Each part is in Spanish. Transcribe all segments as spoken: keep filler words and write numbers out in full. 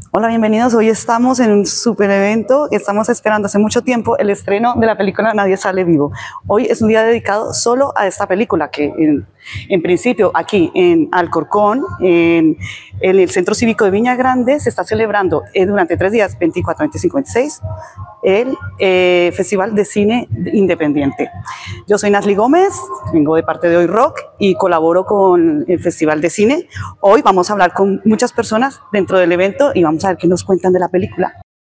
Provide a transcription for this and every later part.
Hola, bienvenidos. Hoy estamos en un super evento. Estamos esperando hace mucho tiempo el estreno de la película Nadie Sale Vivo. Hoy es un día dedicado solo a esta película que en, en principio aquí en Alcorcón, en, en el Centro Cívico de Viña Grande, se está celebrando eh, durante tres días, veinticuatro, veinticinco, veintiséis, el eh, Festival de Cine Independiente. Yo soy Nasli Gómez, vengo de parte de Hoy Rock y colaboro con el Festival de Cine. Hoy vamos a hablar con muchas personas dentro del evento y vamos a ver qué nos cuentan de la película.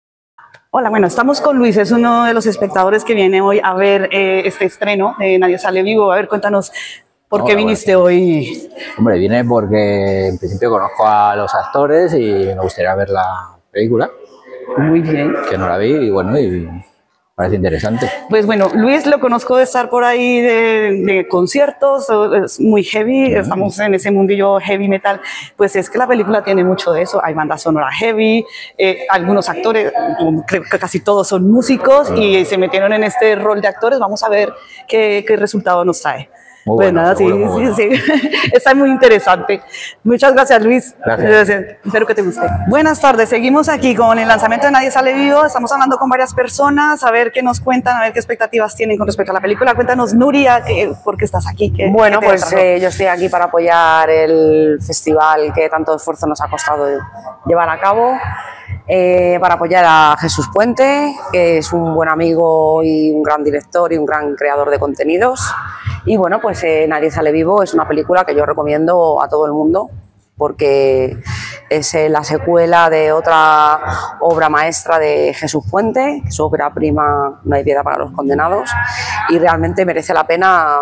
Hola, bueno, estamos con Luis, es uno de los espectadores que viene hoy a ver eh, este estreno de Nadie Sale Vivo. A ver, cuéntanos, ¿por Hola, qué viniste bueno. hoy? Hombre, vine porque en principio conozco a los actores y me gustaría ver la película. Muy bien. Que no la vi y bueno, y parece interesante. Pues bueno, Luis lo conozco de estar por ahí de, de conciertos, es muy heavy, mm. estamos en ese mundillo heavy metal. Pues es que la película tiene mucho de eso, hay banda sonora heavy, eh, algunos actores, creo que casi todos son músicos mm. y se metieron en este rol de actores. Vamos a ver qué, qué resultado nos trae. Muy pues bueno, nada, sí, seguro, sí, bueno. sí, está muy interesante. Muchas gracias, Luis. Gracias. Espero que te guste. Buenas tardes, seguimos aquí con el lanzamiento de Nadie Sale Vivo. Estamos hablando con varias personas, a ver qué nos cuentan, a ver qué expectativas tienen con respecto a la película. Cuéntanos, Nuria, ¿qué, ¿por qué estás aquí? ¿Qué, bueno, qué pues eh, yo estoy aquí para apoyar el festival que tanto esfuerzo nos ha costado llevar a cabo. Eh, para apoyar a Jesús Puente, que es un buen amigo y un gran director y un gran creador de contenidos. Y bueno, pues eh, Nadie Sale Vivo es una película que yo recomiendo a todo el mundo porque es eh, la secuela de otra obra maestra de Jesús Puente, su ópera prima No hay piedad para los condenados, y realmente merece la pena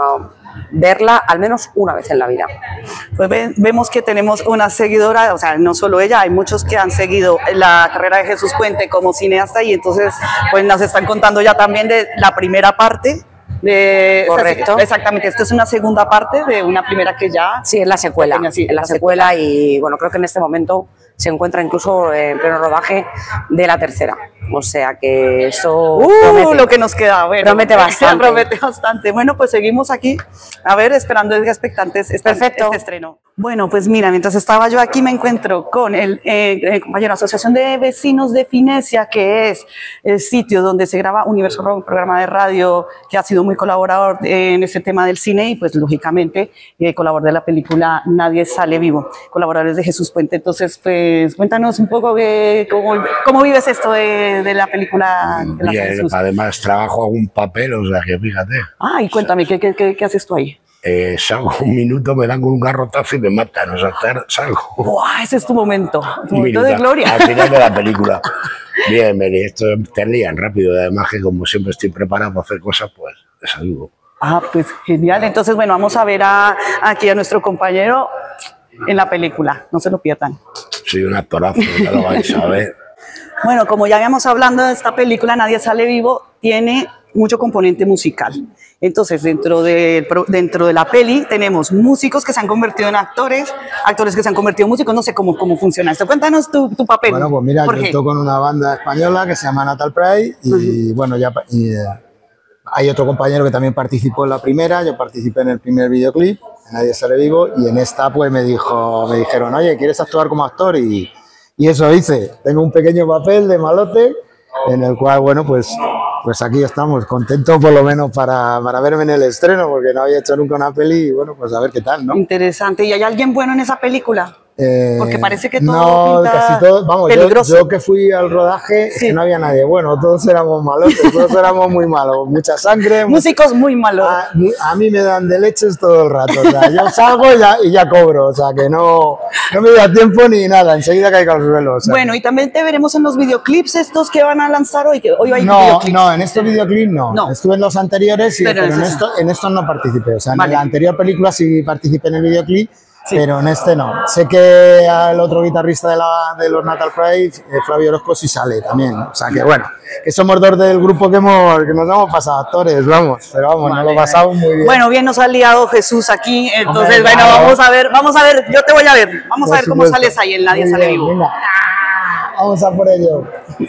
verla al menos una vez en la vida. Pues ve, vemos que tenemos una seguidora, o sea, no solo ella, hay muchos que han seguido la carrera de Jesús Puente como cineasta y entonces pues nos están contando ya también de la primera parte. De, Correcto. O sea, exactamente, esto es una segunda parte de una primera que ya... Sí, es la secuela, tenía, sí, es la, la secuela, secuela y bueno, creo que en este momento se encuentra incluso en pleno rodaje de la tercera. O sea que eso uh, promete, lo que nos queda, bueno, promete bastante. promete bastante. Bueno, pues seguimos aquí, a ver, esperando expectantes este, Perfecto. este estreno. Bueno, pues mira, mientras estaba yo aquí me encuentro con el, eh, el compañero de la Asociación de Vecinos de Finesia, que es el sitio donde se graba Universo Rock, un programa de radio que ha sido muy colaborador en este tema del cine y pues lógicamente eh, colaborador de la película Nadie Sale Vivo, colaboradores de Jesús Puente. Entonces, pues cuéntanos un poco que, cómo, cómo vives esto de, de la película de la Bien, Jesús. además trabajo algún papel, o sea que fíjate. Ah, y cuéntame, ¿qué, qué, qué, qué haces tú ahí? Eh, salgo un minuto, me dan con un garrotazo y me matan, o sea, salgo. ¡Wow! Ese es tu momento, tu momento de gloria. Al final de la película. Bien, Meli, esto te lían rápido, además que como siempre estoy preparado para hacer cosas, pues les ayudo. Ah, pues genial. Entonces, bueno, vamos a ver a, aquí a nuestro compañero en la película, no se lo pierdan. Soy un actorazo, ya lo vais a ver. Bueno, como ya habíamos hablando de esta película, Nadie Sale Vivo, tiene mucho componente musical. Entonces, dentro de, dentro de la peli tenemos músicos que se han convertido en actores, actores que se han convertido en músicos, no sé cómo, cómo funciona esto. Cuéntanos tu, tu papel. Bueno, pues mira, Jorge. yo estoy con una banda española que se llama Natal Pride y uh-huh. bueno, ya y, eh, hay otro compañero que también participó en la primera, yo participé en el primer videoclip, Nadie Sale Vivo, y en esta pues me dijo, me dijeron, oye, ¿quieres actuar como actor? Y, y eso hice. Tengo un pequeño papel de malote en el cual, bueno, pues, pues aquí estamos, contentos por lo menos para, para verme en el estreno, porque no había hecho nunca una peli y bueno, pues a ver qué tal, ¿no? Interesante. ¿Y hay alguien bueno en esa película? Eh, Porque parece que todo no, pinta casi todo, vamos, peligroso. Yo, yo que fui al rodaje, sí. que no había nadie bueno, todos éramos malos, todos éramos muy malos, mucha sangre. Músicos muy malos. A, a mí me dan de leches todo el rato, o sea, yo salgo y ya, y ya cobro, o sea, que no, no me da tiempo ni nada, enseguida caigo al suelo. O sea, bueno, y también te veremos en los videoclips estos que van a lanzar hoy, que hoy hay no, videoclips. No, en estos videoclips no. no, estuve en los anteriores, y, pero, pero en, esto, en estos no participé, o sea, vale. En la anterior película sí participé en el videoclip, sí. Pero en este no. Sé que el otro guitarrista de, la, de los Natal Pride, eh, Flavio Orozco, sí sale también. O sea que bueno, que somos dos del grupo que, hemos, que nos hemos pasado actores, vamos. Pero vamos, vale, nos lo pasamos muy bien. Bueno, bien nos ha liado Jesús aquí, entonces Hombre, bueno, claro. vamos a ver, vamos a ver, yo te voy a ver, vamos por a ver supuesto. Cómo sales ahí en Nadie Sale Vivo. Venga. Vamos a por ello.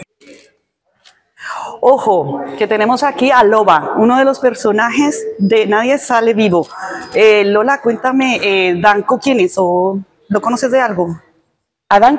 Ojo, que tenemos aquí a Loba, uno de los personajes de Nadie Sale Vivo. Eh, Lola, cuéntame, eh, Danko, ¿quién es? ¿O lo conoces de algo? ¿A Danko?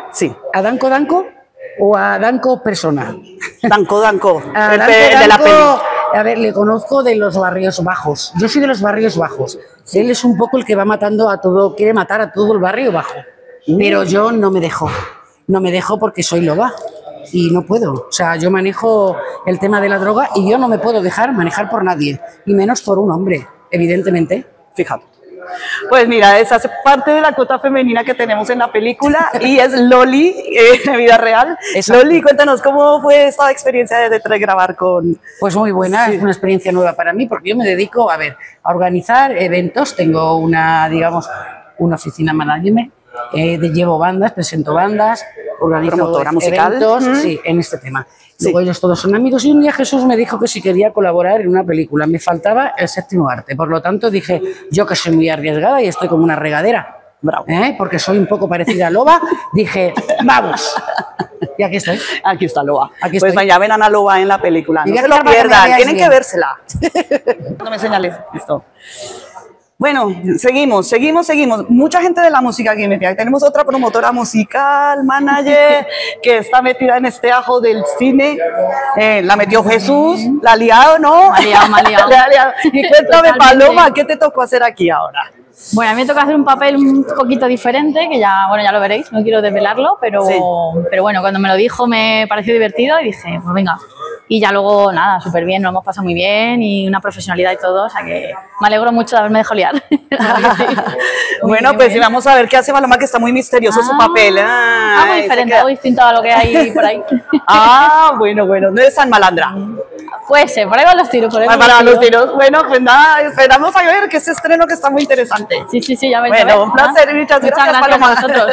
Sí. ¿A Danco Danco o a Danco persona? Danco Danco, A el Danco pe- de la Danco, peli. a ver, le conozco de los barrios bajos. Yo soy de los barrios bajos. Él es un poco el que va matando a todo, quiere matar a todo el barrio bajo. Pero yo no me dejo. No me dejo porque soy loba. Y no puedo. O sea, yo manejo el tema de la droga y yo no me puedo dejar manejar por nadie. Y menos por un hombre, evidentemente. Fíjate. Pues mira, esa es parte de la cuota femenina que tenemos en la película y es Loli, eh, de vida real. Exacto. Loli, cuéntanos cómo fue esta experiencia de, de grabar con... Pues muy buena, Sí. es una experiencia nueva para mí porque yo me dedico, a ver, a organizar eventos. Tengo una, digamos, una oficina management, eh, de- llevo bandas, presento bandas, organizo Promotora musical. eventos, Mm. sí, en este tema. Sí. Luego ellos todos son amigos y un día Jesús me dijo que si quería colaborar en una película. Me faltaba el séptimo arte, por lo tanto dije, yo que soy muy arriesgada y estoy como una regadera, Bravo. ¿eh? Porque soy un poco parecida a Loba, dije, vamos. Y aquí estoy. Aquí está Loba. Aquí pues estoy. ya ven a Ana Loba en la película. Y No voy a se lo quitar para que me pierdan, veáis tienen bien. que vérsela. No me señales. Listo. Bueno, seguimos, seguimos, seguimos. Mucha gente de la música aquí metida. Tenemos otra promotora musical, manager, que está metida en este ajo del cine. Eh, la metió Jesús, la ha liado, ¿no? Me ha liado, me ha liado. La ha liado. Y cuéntame, Totalmente. Paloma, ¿qué te tocó hacer aquí ahora? Bueno, a mí me toca hacer un papel un poquito diferente, que ya, bueno, ya lo veréis, no quiero desvelarlo, pero, Sí. pero bueno, cuando me lo dijo me pareció divertido y dije, pues venga. Y ya luego, nada, súper bien, nos hemos pasado muy bien y una profesionalidad y todo, o sea que me alegro mucho de haberme dejado liar. Muy Bueno, bien, pues muy sí, bien. vamos a ver qué hace Paloma, que está muy misterioso su Ah, papel. Ah, algo se diferente, queda- algo distinto a lo que hay por ahí. Ah, bueno, bueno, no es tan malandra. Puede ser, por ahí van los tiros, por ahí van Para los los tiros. tiros. Bueno, pues nada, esperamos a ver que este estreno que está muy interesante. Sí, sí, sí, ya veis. Bueno, ya veis. un placer, Ah, muchas gracias, a Paloma. vosotros.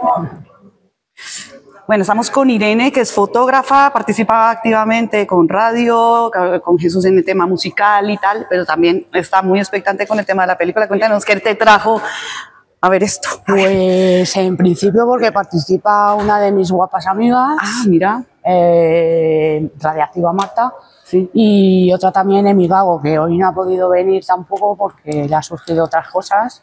Bueno, estamos con Irene, que es fotógrafa, participa activamente con radio, con Jesús en el tema musical y tal, pero también está muy expectante con el tema de la película. Cuéntanos qué te trajo a ver esto. Pues en principio porque participa una de mis guapas amigas, Ah, mira. eh, Radiactiva Marta, Sí. y otra también Emi Gago, que hoy no ha podido venir tampoco porque le ha surgido otras cosas.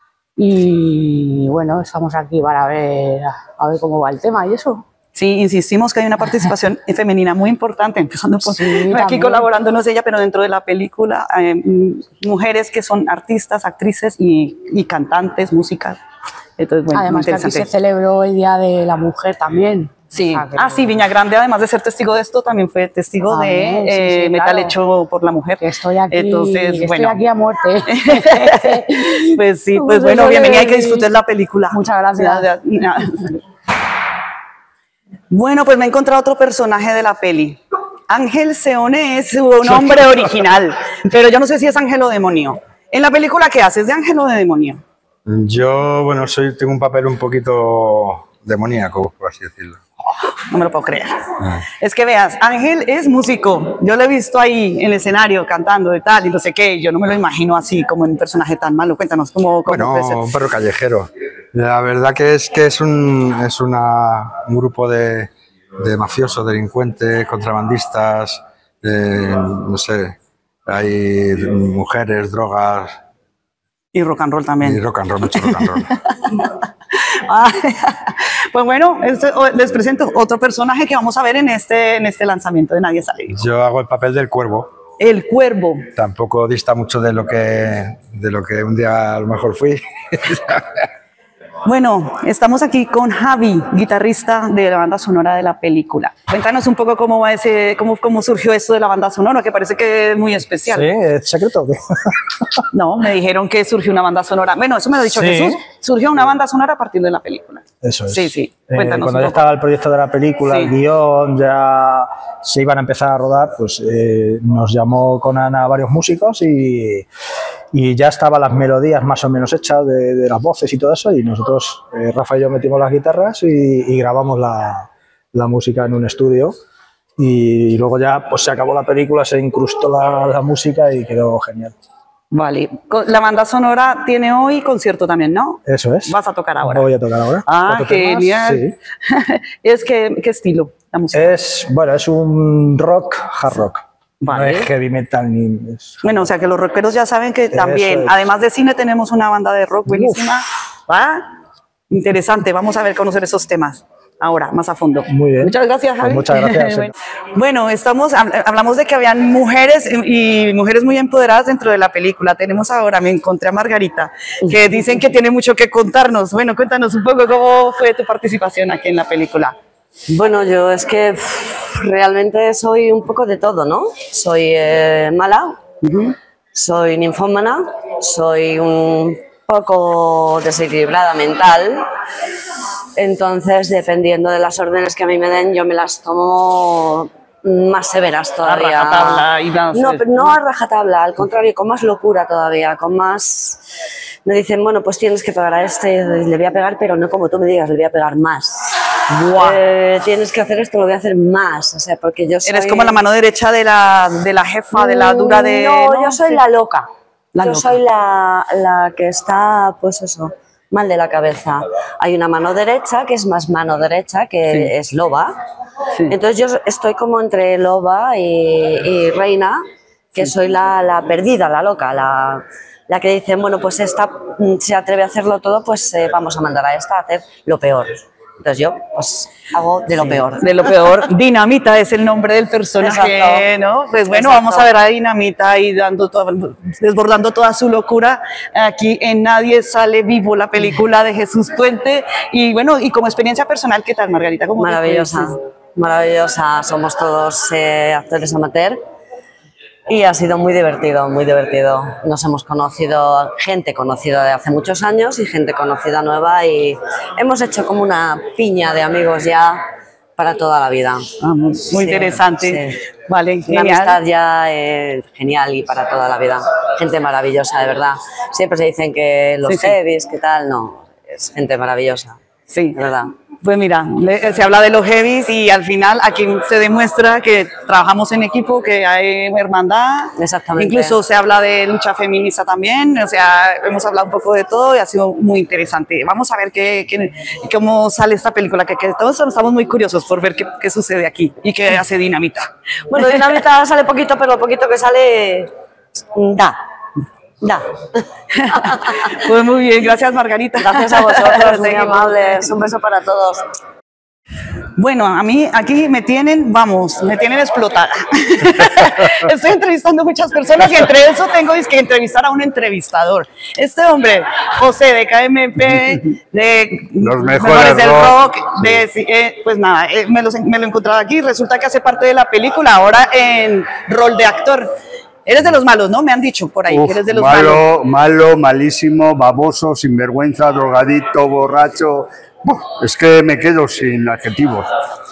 Y bueno, estamos aquí para ver, a ver cómo va el tema y eso. Sí, insistimos que hay una participación femenina muy importante, empezando por Sí, aquí también. colaborándonos ella, pero dentro de la película, eh, mm, mujeres que son artistas, actrices y, y cantantes, músicas. Entonces, bueno, muy Además que aquí interesante. se celebró el Día de la Mujer también. Sí. O sea que- Ah, sí, Viña Grande, además de ser testigo de esto, también fue testigo También, de sí, eh, sí, metal claro. hecho por la mujer. que estoy aquí, Entonces, que bueno. estoy aquí a muerte. Pues sí, Como pues se bueno, suele bienvenida, hay que decir. disfrutar la película. Muchas gracias. Ya, ya, ya. Bueno, pues me he encontrado otro personaje de la peli. Ángel Seone es su nombre original, pero yo no sé si es ángel o demonio. En la película, ¿qué haces? ¿De ángel o de demonio? Yo, bueno, soy, tengo un papel un poquito demoníaco, por así decirlo. No me lo puedo creer. Es que veas, Ángel es músico. Yo lo he visto ahí en el escenario cantando de tal y no sé qué. Yo no me lo imagino así, como en un personaje tan malo. Cuéntanos cómo, cómo Bueno, puede ser. un perro callejero. La verdad que es que es un, es una, un grupo de, de mafiosos, delincuentes, contrabandistas, eh, no sé, hay mujeres, drogas Y rock and roll y también. rock and roll, mucho rock and roll. Ah, pues bueno, este- o- les presento otro personaje que vamos a ver en este, en este lanzamiento de Nadie Sale Vivo. Yo hago el papel del cuervo. El Cuervo. Tampoco dista mucho de lo que, de lo que un día a lo mejor fui. Bueno, estamos aquí con Javi, guitarrista de la banda sonora de la película. Cuéntanos un poco cómo va ese, cómo, cómo surgió esto de la banda sonora, que parece que es muy especial. Sí, ¿es secreto o qué? No, me dijeron que surgió una banda sonora. Bueno, eso me lo ha dicho Sí. Jesús. Surgió una banda sonora a partir de la película. Eso es. Sí, sí. Eh, Cuéntanos cuando un ya poco. estaba el proyecto de la película, Sí. el guión, ya se iban a empezar a rodar, pues eh, nos llamó con Ana varios músicos y, y ya estaban las melodías más o menos hechas de, de las voces y todo eso, y nosotros, eh, Rafa y yo, metimos las guitarras y, y grabamos la, la música en un estudio. Y, luego ya pues se acabó la película, se incrustó la, la música y quedó genial. Vale. Co- La banda sonora tiene hoy concierto también, ¿no? Eso es. Vas a tocar ahora. Voy a tocar ahora. Ah, Cuatro temas, genial. sí. Es que, ¿qué estilo? La música. Es, bueno, es un rock, hard rock. Vale. No es heavy metal ni... es- Bueno, o sea que los rockeros ya saben que también, es. además de cine, tenemos una banda de rock buenísima. ¿Va? Interesante, vamos a ver, conocer esos temas. ahora, más a fondo. Muy bien. Muchas gracias, Javi. Pues muchas gracias. bueno, bueno, estamos, hablamos de que habían mujeres y, y mujeres muy empoderadas dentro de la película. Tenemos ahora, me encontré a Margarita, que dicen que tiene mucho que contarnos. Bueno, cuéntanos un poco cómo fue tu participación aquí en la película. Bueno, yo es que pff, realmente soy un poco de todo, ¿no? Soy eh, mala, uh-huh. soy ninfómana, soy un poco desequilibrada mental. Entonces, dependiendo de las órdenes que a mí me den, yo me las tomo más severas todavía. A rajatabla y más. No, no a rajatabla, al contrario, con más locura todavía, con más... Me dicen, bueno, pues tienes que pegar a este, le voy a pegar, pero no como tú me digas, le voy a pegar más. Eh, tienes que hacer esto, lo voy a hacer más, o sea, porque yo soy... Eres como la mano derecha de la, de la jefa, de la dura de... No, no yo soy sí. la loca. La yo loca. soy la, la que está, pues eso... mal de la cabeza. Hay una mano derecha que es más mano derecha, que sí. es loba. Sí. Entonces yo estoy como entre loba y, y reina, que sí. soy la, la perdida, la loca, la, la que dice, bueno, pues esta se atreve a hacerlo todo, pues eh, vamos a mandar a esta a hacer lo peor. Entonces yo, pues, hago de lo sí, peor. De lo peor. Dinamita es el nombre del personaje, Exacto. ¿no? Pues bueno, Exacto. vamos a ver a Dinamita ahí dando todo, desbordando toda su locura aquí en Nadie Sale Vivo, la película de Jesús Puente. Y bueno, y como experiencia personal, ¿qué tal, Margarita? ¿Cómo maravillosa, maravillosa. Somos todos eh, actores amateur. Y ha sido muy divertido, muy divertido. Nos hemos conocido, gente conocida de hace muchos años y gente conocida nueva y hemos hecho como una piña de amigos ya para toda la vida. Ah, muy, muy sí, interesante. Sí. Vale, una amistad ya eh, genial y para toda la vida. Gente maravillosa, de verdad. Siempre se dicen que los sí, heavies, sí. ¿qué tal? No, es gente maravillosa. Sí, de verdad. Pues mira, le, se habla de los heavies y al final aquí se demuestra que trabajamos en equipo, que hay hermandad. Exactamente. Incluso se habla de lucha feminista también, o sea, hemos hablado un poco de todo y ha sido muy interesante. Vamos a ver qué, qué, cómo sale esta película, que, que todos estamos muy curiosos por ver qué, qué sucede aquí y qué hace Dinamita. Bueno, Dinamita sale poquito, pero lo poquito que sale da. Da. Pues muy bien, gracias Margarita. Gracias a vosotros, muy amables. Un beso para todos. Bueno, a mí aquí me tienen, vamos, me tienen explotada. Estoy entrevistando a muchas personas y entre eso tengo que entrevistar a un entrevistador. Este hombre, José de K M P, de Los Mejores del Rock, rock, de, eh, pues nada, eh, me, lo, me lo he encontrado aquí. Resulta que hace parte de la película, ahora en rol de actor. Eres de los malos, ¿no? Me han dicho por ahí Uf, que eres de los malo, malos. Malo, malísimo, baboso, sinvergüenza, drogadicto, borracho. Uf, es que me quedo sin adjetivos.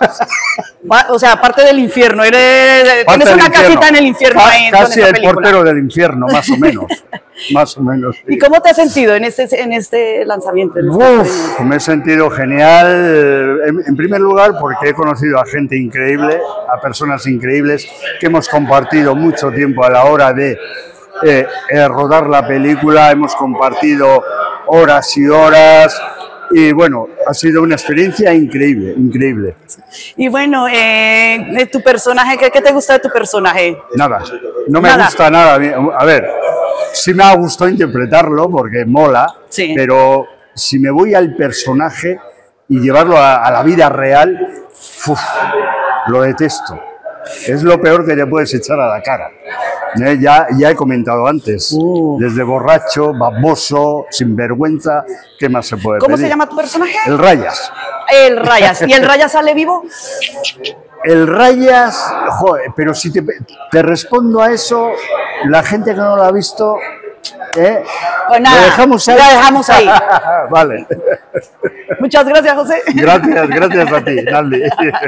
O sea, parte del infierno. Eres, parte tienes una infierno. casita en el infierno. Ca ahí, casi el película. portero del infierno, más o menos. Más o menos. Sí. ¿Y cómo te has sentido en este, en este lanzamiento? En este Uf, me he sentido genial. En, en primer lugar, porque he conocido a gente increíble, a personas increíbles, que hemos compartido mucho tiempo a la hora de eh, eh, rodar la película. Hemos compartido horas y horas. Y bueno, ha sido una experiencia increíble, increíble. Y bueno, eh, tu personaje, ¿qué, ¿qué te gusta de tu personaje? Nada, no me nada. gusta nada. A ver, sí me ha gustado interpretarlo porque mola, sí. Pero si me voy al personaje y llevarlo a, a la vida real, uf, lo detesto. Es lo peor que te puedes echar a la cara. Eh, ya, ya he comentado antes, uh. desde borracho, baboso, sinvergüenza, ¿qué más se puede ¿Cómo pedir? se llama tu personaje? El Rayas. El Rayas. ¿Y el Rayas sale vivo? El Rayas, joder, pero si te, te respondo a eso, la gente que no lo ha visto, ¿eh? Pues nada, lo dejamos ahí. Lo dejamos ahí. Vale. Muchas gracias, José. Gracias, gracias a ti, Naldi.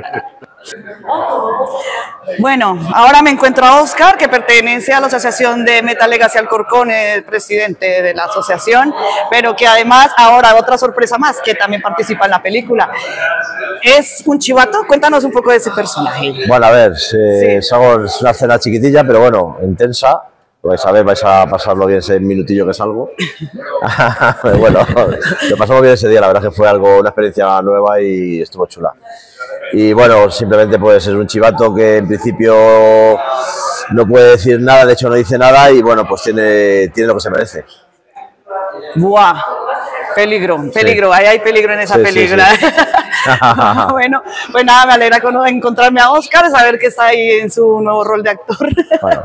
Bueno, ahora me encuentro a Oscar, que pertenece a la Asociación de Metal Legacy Alcorcón, el presidente de la asociación, pero que además ahora otra sorpresa más, que también participa en la película. ¿Es un chivato? Cuéntanos un poco de ese personaje. Bueno, a ver, eh, sí. es una cena chiquitilla, pero bueno, intensa. Vais a ver, vais a pasarlo bien ese minutillo que salgo. Bueno, lo pasamos bien ese día, la verdad que fue algo, una experiencia nueva y estuvo chula. Y bueno, simplemente pues es un chivato que en principio no puede decir nada, de hecho no dice nada y bueno, pues tiene, tiene lo que se merece. Buah. Peligro, peligro, ahí hay peligro en esa Sí, película. sí, sí. Bueno, pues nada, me alegra con- encontrarme a Óscar, saber que está ahí en su nuevo rol de actor. Bueno.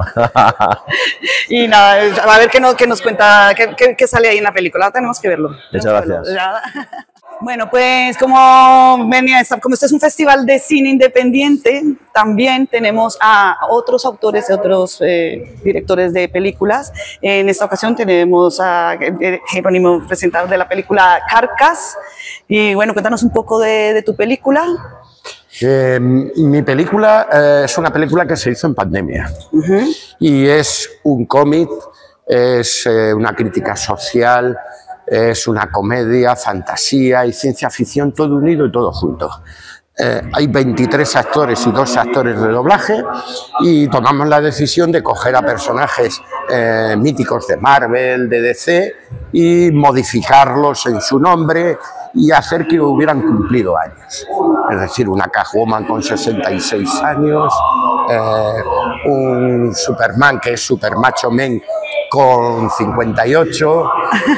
Y nada, a ver qué nos, qué nos cuenta, qué, qué- qué sale ahí en la película. Tenemos que verlo. Muchas gracias. Ya. Bueno, pues como venía, esta- como este es un festival de cine independiente, también tenemos a otros autores, otros eh, directores de películas. En esta ocasión tenemos a eh, Jerónimo, presentador de la película Carcass. Y bueno, cuéntanos un poco de, de tu película. Eh, mi película eh, es una película que se hizo en pandemia y es un cómic, es eh, una crítica social, es una comedia, fantasía y ciencia ficción, todo unido y todo junto. Eh, hay veintitrés actores y dos actores de doblaje y tomamos la decisión de coger a personajes eh, míticos de Marvel, de D C y modificarlos en su nombre y hacer que hubieran cumplido años. Es decir, una Catwoman con sesenta y seis años, eh, un Superman que es Super Macho Man con cincuenta y ocho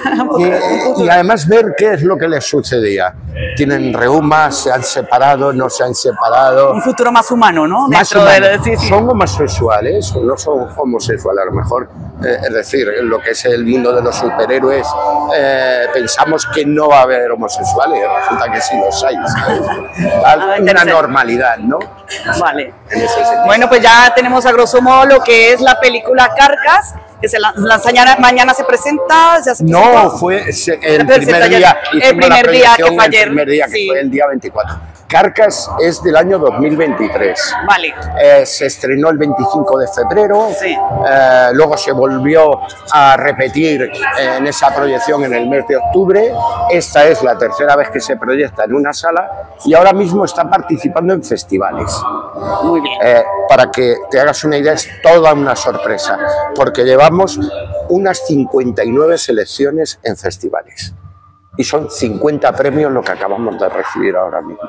y, y además ver qué es lo que les sucedía. Tienen reumas, se han separado, no se han separado. Un futuro más humano, ¿no? Más Dentro de- humano. sí, sí. Son homosexuales, no son homosexuales a lo mejor. Eh, es decir, en lo que es el mundo de los superhéroes, eh, pensamos que no va a haber homosexuales, resulta que sí los hay, ¿sabes? Hay una normalidad, ¿no? Vale. En ese sentido. Bueno, pues ya tenemos a grosso modo lo que es la película Carcass, que se lan- lanza mañana, mañana se presenta. ¿Ya se No, presentó? fue se- Se el presenta primer ya- día. el hicimos la primer día que proyección fue el ayer, primer día, que sí. fue el día veinticuatro. Carcass es del año dos mil veintitrés. Vale. Eh, se estrenó el veinticinco de febrero, Sí. eh, luego se volvió a repetir eh, en esa proyección en el mes de octubre. Esta es la tercera vez que se proyecta en una sala y ahora mismo está participando en festivales. Muy bien. Eh, para que te hagas una idea, es toda una sorpresa, porque llevamos unas cincuenta y nueve selecciones en festivales y son cincuenta premios lo que acabamos de recibir ahora mismo.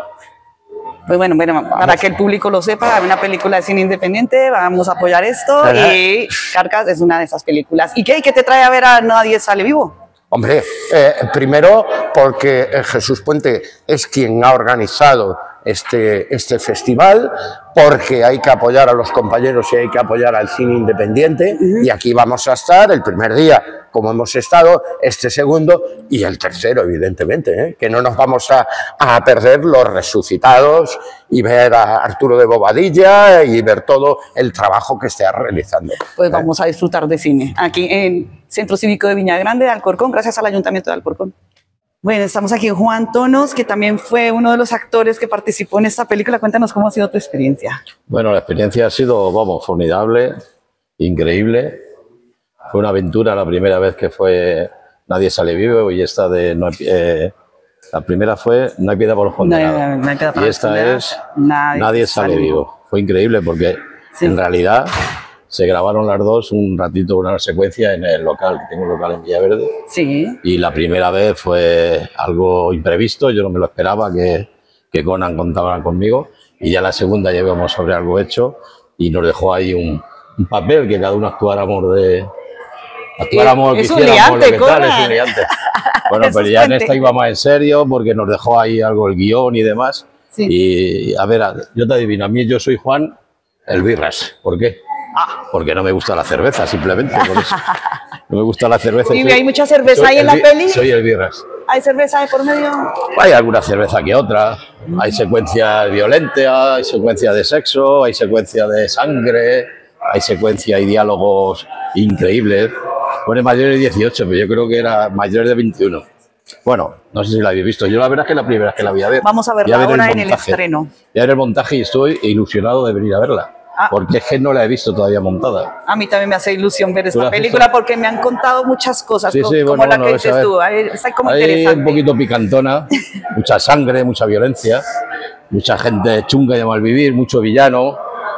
Pues bueno, bueno, para que el público lo sepa, hay una película de cine independiente, vamos a apoyar esto Ajá. y Carcass es una de esas películas. ¿Y qué? ¿Y qué te trae a ver a Nadie Sale Vivo? Hombre, eh, primero porque eh, Jesús Puente es quien ha organizado este, este festival, porque hay que apoyar a los compañeros y hay que apoyar al cine independiente, y aquí vamos a estar el primer día, como hemos estado, este segundo y el tercero, evidentemente, ¿eh? Que no nos vamos a, a perder los resucitados y ver a Arturo de Bobadilla y ver todo el trabajo que está realizando. Pues vamos a disfrutar de cine aquí en Centro Cívico de Viña Grande de Alcorcón, gracias al Ayuntamiento de Alcorcón. Bueno, estamos aquí con Juan Tonos, que también fue uno de los actores que participó en esta película. Cuéntanos cómo ha sido tu experiencia. Bueno, la experiencia ha sido, vamos, formidable, increíble. Fue una aventura la primera vez que fue Nadie Sale Vivo y esta de... No hay- eh, la primera fue No hay piedad por los condenados. No hay- no hay piedad para y los esta condenados. es Nadie Nadie Sale Sale Vivo. Fue increíble porque en realidad se grabaron las dos un ratito, una secuencia en el local, que tengo un local en Villaverde. Sí. Y la primera vez fue algo imprevisto, yo no me lo esperaba que, que Conan contaba conmigo. Y ya la segunda ya íbamos sobre algo hecho y nos dejó ahí un, un papel que cada uno actuáramos de... Actuáramos, Es un quisiéramos liante, lo que tal, es Conan. un liante. Bueno, Jesús pero ya en Puente. esta iba más en serio porque nos dejó ahí algo el guión y demás. Sí. Y a ver, a- yo te adivino, a mí yo soy Juan el Birras. ¿Por qué? Ah. Porque no me gusta la cerveza, simplemente. Por eso. No me gusta la cerveza. ¿Y soy- hay mucha cerveza soy ahí en el la bi- peli? Soy el Birras. ¿Hay cerveza de por medio? Hay alguna cerveza que otra, hay secuencias violentas, hay secuencias de sexo, hay secuencias de sangre, hay secuencias y diálogos increíbles. Pone mayores de dieciocho, pero yo creo que era mayores de veintiuno. Bueno, no sé si la habéis visto, yo la verdad es que la primera vez que la voy a ver. Vamos a verla Voy ver ahora en el montaje. estreno. Voy a ver el montaje y estoy ilusionado de venir a verla, Ah. porque es que no la he visto todavía montada. A mí también me hace ilusión ver ¿Tú la esta has película visto? porque me han contado muchas cosas, Sí, co- sí, como bueno, la bueno, que ves, a dices ver. tú. Ahí Está como Hay interesante. un poquito picantona, mucha sangre, mucha violencia, mucha gente chunga y de mal vivir, mucho villano.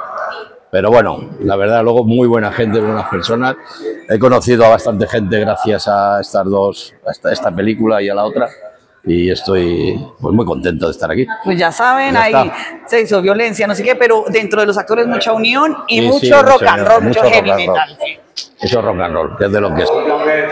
Pero bueno, la verdad, luego muy buena gente, buenas personas. He conocido a bastante gente gracias a estas dos, a esta, esta película y a la otra. Y estoy pues, muy contento de estar aquí. Pues ya saben, Ya ahí está. sexo, violencia, no sé qué, pero dentro de los actores mucha unión y Sí, mucho sí, rock mucho- and roll, mucho, mucho heavy rock and roll. metal. Sí. Eso es rock and roll, que es de lo que es.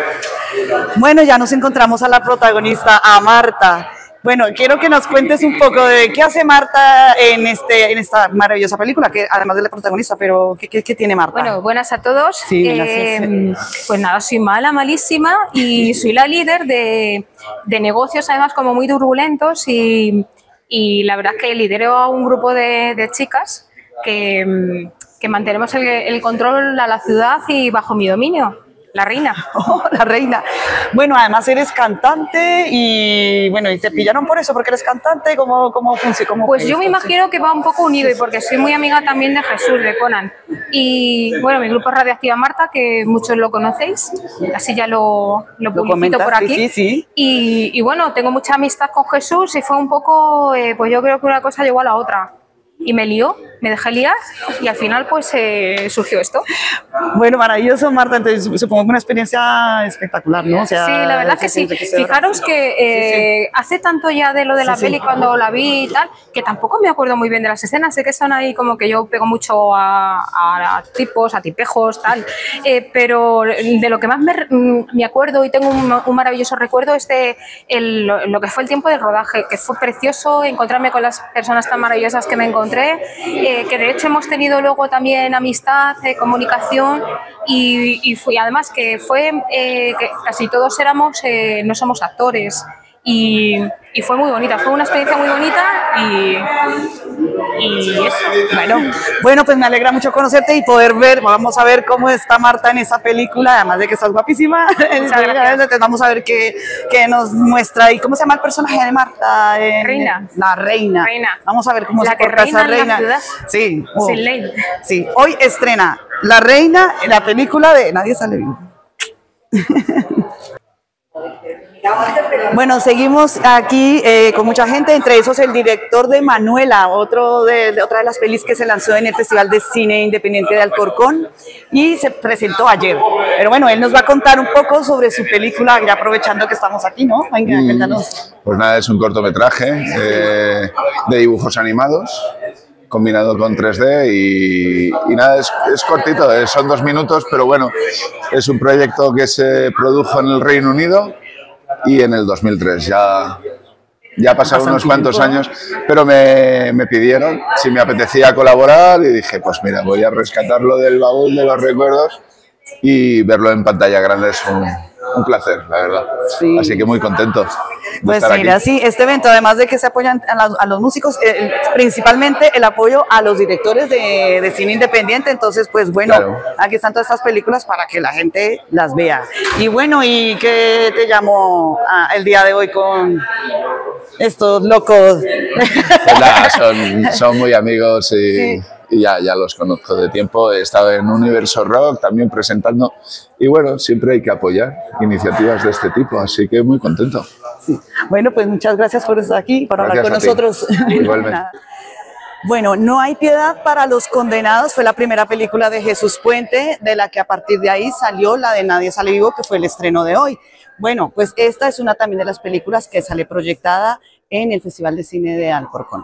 Bueno, ya nos encontramos a la protagonista, a Marta. Bueno, quiero que nos cuentes un poco de qué hace Marta en, este, en esta maravillosa película, que además de la protagonista, pero ¿qué, qué, qué tiene Marta? Bueno, buenas a todos. Sí, eh, pues nada, soy mala, malísima y soy la líder de, de negocios, además como muy turbulentos y, y la verdad es que lidero a un grupo de, de chicas que, que mantenemos el, el control a la ciudad y bajo mi dominio. La reina. Oh, la reina. Bueno, además eres cantante y bueno, y te pillaron por eso, porque eres cantante. ¿Cómo, cómo funciona? Cómo pues yo me imagino que va un poco unido y porque soy muy amiga también de Jesús, de Conan. Y bueno, mi grupo es Radioactiva Marta, que muchos lo conocéis, así ya lo, lo publicito comentas, por aquí. Sí, sí, sí. Y, y bueno, tengo mucha amistad con Jesús y fue un poco, eh, pues yo creo que una cosa llegó a la otra. Y me lió, me dejé liar y al final pues eh, surgió esto. Bueno, maravilloso, Marta, entonces supongo que una experiencia espectacular, ¿no? O sea, sí, la verdad que sí. Fijaros que eh, sí, sí. hace tanto ya de lo de la sí, peli sí. cuando la vi y tal, que tampoco me acuerdo muy bien de las escenas, sé que son ahí como que yo pego mucho a, a tipos, a tipejos, tal, eh, pero de lo que más me, me acuerdo y tengo un, un maravilloso recuerdo es de el, lo que fue el tiempo del rodaje, que fue precioso encontrarme con las personas tan maravillosas que me encontré. Eh, que de hecho hemos tenido luego también amistad, eh, comunicación y, y fue, además que fue eh, que casi todos éramos, eh, no somos actores y, y fue muy bonita, fue una experiencia muy bonita y, y eso. Bueno, bueno, pues me alegra mucho conocerte y poder ver, vamos a ver cómo está Marta en esa película, además de que estás guapísima, vamos a ver qué, qué nos muestra y cómo se llama el personaje de Marta. En, reina. La reina. reina. Vamos a ver cómo la se que porta reina esa reina. En la ciudad. Sí. Oh. Sin ley. Sí, hoy estrena La Reina, la película de Nadie Sale Vivo. Bueno, seguimos aquí eh, con mucha gente, entre esos el director de Manuela, otro de, de, otra de las pelis que se lanzó en el Festival de Cine Independiente de Alcorcón y se presentó ayer. Pero bueno, él nos va a contar un poco sobre su película, ya aprovechando que estamos aquí, ¿no? Venga, mm, cuéntanos. Pues nada, es un cortometraje eh, de dibujos animados, combinado con tres D y, y nada, es, es cortito, eh, son dos minutos, pero bueno, es un proyecto que se produjo en el Reino Unido y en el dos mil tres, ya, ya pasaron unos cuantos años, pero me, me pidieron si me apetecía colaborar y dije, pues mira, voy a rescatarlo del baúl de los recuerdos y verlo en pantalla grande es un, un placer, la verdad. Sí. Así que muy contento. Pues mira, aquí. Sí, este evento, además de que se apoyan a, la, a los músicos, eh, principalmente el apoyo a los directores de, de cine independiente, entonces pues bueno, claro. Aquí están todas estas películas para que la gente las vea. Y bueno, ¿y qué te llamó ah, el día de hoy con estos locos? Pues nada, son, son muy amigos y... Sí. Y ya, ya los conozco de tiempo, he estado en Universo Rock también presentando y bueno, siempre hay que apoyar iniciativas de este tipo, así que muy contento. Sí. Bueno, pues muchas gracias por estar aquí, por gracias hablar con nosotros. Igualmente. Bueno, No hay piedad para los condenados fue la primera película de Jesús Puente, de la que a partir de ahí salió la de Nadie Sale Vivo, que fue el estreno de hoy. Bueno, pues esta es una también de las películas que sale proyectada en el Festival de Cine de Alcorcón.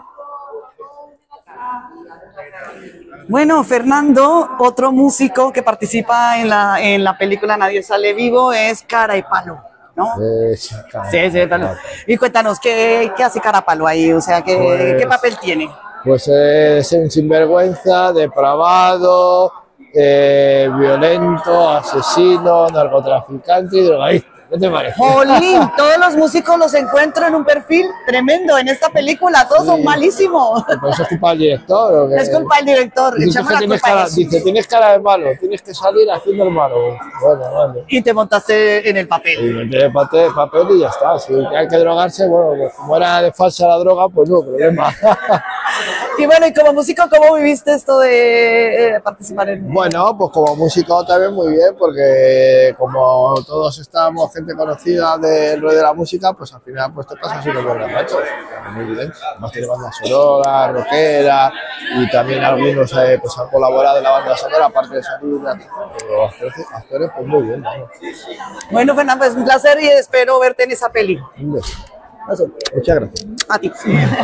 Bueno, Fernando, otro músico que participa en la, en la película Nadie Sale Vivo es Cara y Palo, ¿no? Eh, sí, sí, sí, Palo. Y cuéntanos, ¿qué, qué hace Cara Palo ahí? O sea, ¿qué, pues, ¿qué papel tiene? Pues es un sinvergüenza, depravado, eh, violento, asesino, narcotraficante y drogadicto. ¿Qué te parece? ¡Jolín! Todos los músicos los encuentro en un perfil tremendo en esta película, todos sí. Son malísimos. Pues es culpa del director. ¿O qué? Es culpa del director. Dice, que tienes cara, dice, tienes cara de malo, tienes que salir haciendo el malo. Bueno, vale. Y te montaste en el papel. Y me metí en el papel, papel y ya está. Si hay que drogarse, bueno, pues como era de falsa la droga, pues no, problema. Y bueno, y como músico, ¿cómo viviste esto de eh, participar en...? Bueno, pues como músico también muy bien, porque como todos estábamos gente conocida del rollo de la música, pues al final pues te pasas unos buenos ratos. Muy bien. Además tiene banda sonora, rockera, y también algunos eh, pues han colaborado en la banda sonora, aparte de salir de actores, actores, pues muy bien. ¿No? Bueno, Fernando, es un placer y espero verte en esa peli. Muchas gracias. A ti.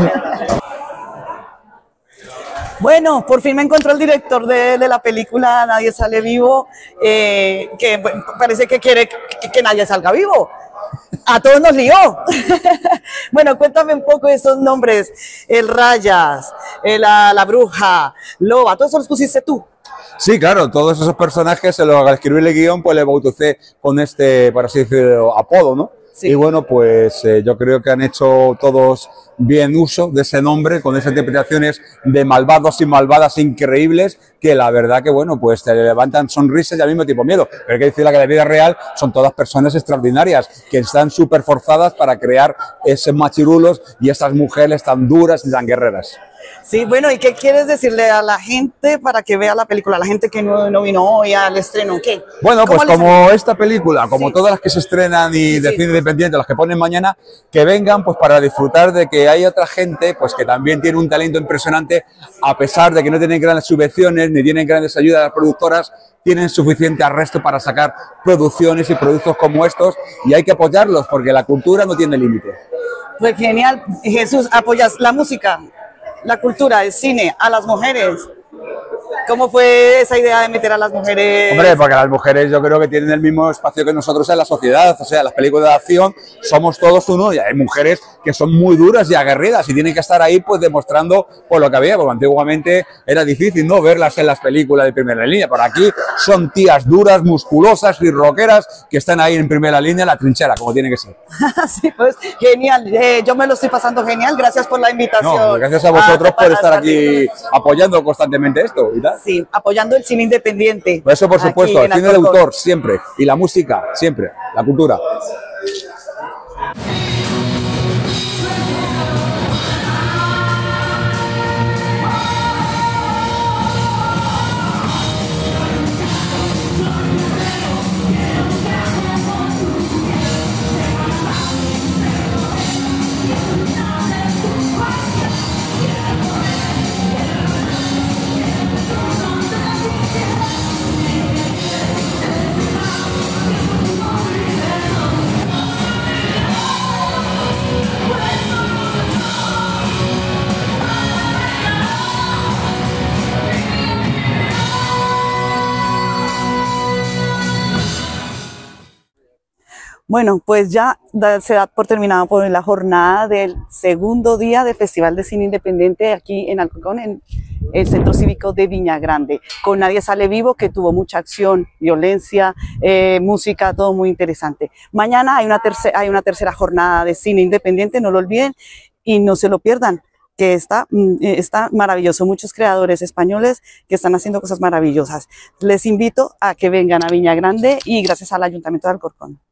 Bueno, por fin me encontró el director de, de la película Nadie Sale Vivo, eh, que bueno, parece que quiere que, que nadie salga vivo. A todos nos lió. Bueno, cuéntame un poco de esos nombres. El Rayas, el, la, la Bruja, Loba, ¿todos esos los pusiste tú? Sí, claro, todos esos personajes, se lo, al escribir el guión, pues le bauticé con este, por así decirlo, apodo, ¿no? Sí. Y bueno, pues eh, yo creo que han hecho todos bien uso de ese nombre, con esas interpretaciones de malvados y malvadas increíbles, que la verdad que, bueno, pues te levantan sonrisas y al mismo tiempo miedo. Pero hay que decir que en la vida real son todas personas extraordinarias, que están súper forzadas para crear esos machirulos y esas mujeres tan duras y tan guerreras. Sí, bueno, ¿y qué quieres decirle a la gente para que vea la película? A la gente que no, no vino hoy al estreno, ¿qué? Bueno, pues como salió? esta película, como sí. todas las que se estrenan y sí, de sí. cine independiente, las que ponen mañana, que vengan pues para disfrutar de que hay otra gente pues que también tiene un talento impresionante, a pesar de que no tienen grandes subvenciones ni tienen grandes ayudas de las productoras, tienen suficiente arresto para sacar producciones y productos como estos, y hay que apoyarlos porque la cultura no tiene límite. Pues genial, Jesús, apoyas la música, la cultura, el cine, a las mujeres. ¿Cómo fue esa idea de meter a las mujeres? Hombre, porque las mujeres yo creo que tienen el mismo espacio que nosotros en la sociedad. O sea, las películas de acción somos todos uno y hay mujeres que son muy duras y aguerridas y tienen que estar ahí pues demostrando por lo que había, porque antiguamente era difícil no verlas en las películas de primera línea. Por aquí son tías duras, musculosas y rockeras que están ahí en primera línea en la trinchera, como tiene que ser. Sí, pues genial. Eh, yo me lo estoy pasando genial. Gracias por la invitación. No, gracias a vosotros a por estar aquí apoyando constantemente esto. ¿Y tal? Sí, apoyando el cine independiente. Eso por supuesto, el cine de autor siempre, y la música siempre, la cultura. Bueno, pues ya da, se da por terminada por la jornada del segundo día del Festival de Cine Independiente aquí en Alcorcón, en el Centro Cívico de Viña Grande, con Nadie Sale Vivo, que tuvo mucha acción, violencia, eh, música, todo muy interesante. Mañana hay una, tercera, hay una tercera jornada de cine independiente, no lo olviden y no se lo pierdan, que está, está maravilloso. Muchos creadores españoles que están haciendo cosas maravillosas. Les invito a que vengan a Viña Grande y gracias al Ayuntamiento de Alcorcón.